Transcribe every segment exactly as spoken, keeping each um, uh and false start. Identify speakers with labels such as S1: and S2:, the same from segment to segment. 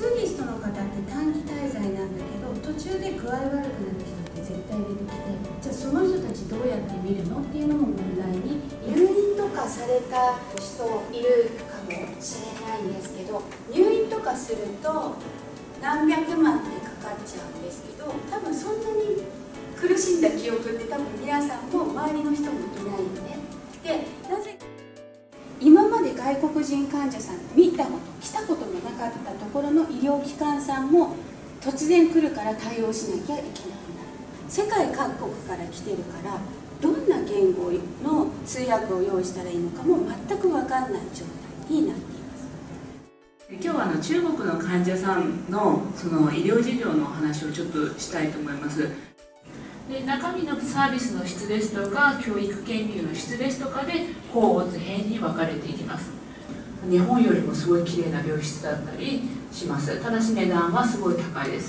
S1: ツーリストの方って短期滞在なんだけど、途中で具合悪くなる人って絶対出てきて、じゃあその人たちどうやって見るのっていうのも問題に。入院とかされた人いるかもしれないんですけど、入院とかすると何百万ってかかっちゃうんですけど、多分そんなに苦しんだ記憶って多分皆さんも周りの人もいないよね。で、なぜ今まで外国人患者さん見たこと来たこともなかったところの医療機関さんも突然来るから対応しなきゃいけなくなる。世界各国から来てるから、どんな言語の通訳を用意したらいいのかも全く分かんない状態になっています。
S2: 今日はあの中国の患者さんのその医療事業のお話をちょっとしたいと思います。で、中身のサービスの質ですとか教育研究の質ですとかで甲乙編に分かれていきます。日本よりもすごい綺麗な病室だったりします。ただし値段はすごい高いです。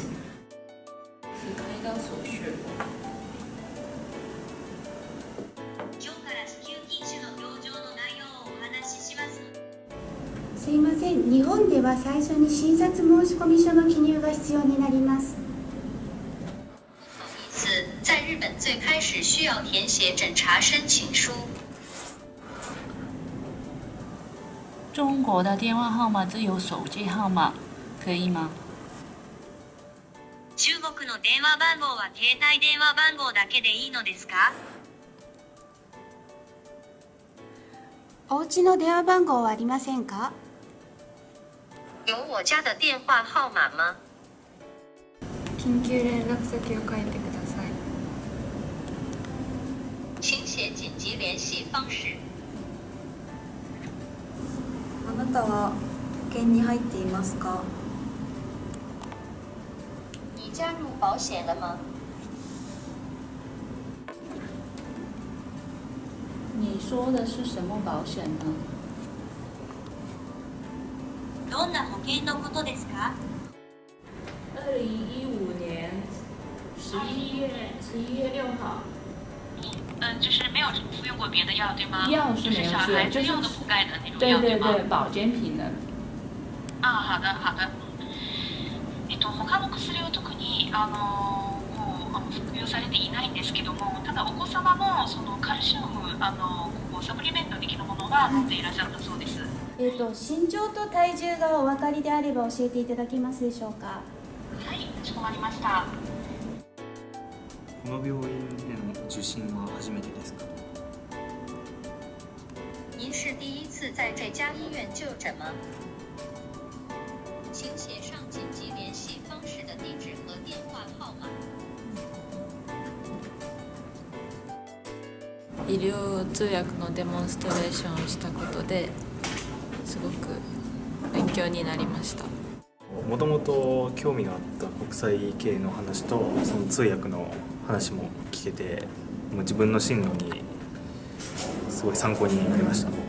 S1: すいません、日本では最初に診察申込書の記入が必要になります。
S3: 在日本最开始需要填写诊查申请书。
S4: 中国的电话号码只有手机号码，可以吗？
S3: 中国の電話番号は携帯電話番号だけでいいのですか？
S1: お家の電話番号はありませんか？
S3: 有我家的電話号碼嗎？
S5: 緊急連絡先を書いてください。
S3: 請写緊急聯繫方式。
S5: あなたは保険に入っていますか？
S3: 你加入保險了嗎？
S4: 你说的是什么保险呢？
S3: どんな保険のことですか？
S4: 二零一五年十一月十一月六号。
S6: 嗯，就是没有服用过别的药，对吗？
S4: 药是没有，
S6: 就是小孩子用的补钙的那种
S4: 对
S6: 药，对吗？
S4: 对对，保健品的。
S6: あ、好的好的。えっと他の薬を特にあのもうあの服用されていないんですけども、ただお子様もそのカルシウムあのこうサプリメント的なものは飲んでいらっしゃったそうです。
S1: えっと身長と体重がお分かりであれば教えていただけますでしょうか？
S6: はい、かしこまりました。
S7: この病院での受診は初めてですか？
S3: 您是第一次在这家医院就诊吗？请写上紧急聯繫方式的地址和電話號碼。
S5: 医療通訳のデモンストレーションをしたことですごく勉強になりました。
S7: もともと興味があった国際系の話とその通訳の話も聞けて、もう自分の進路にすごい参考になりました。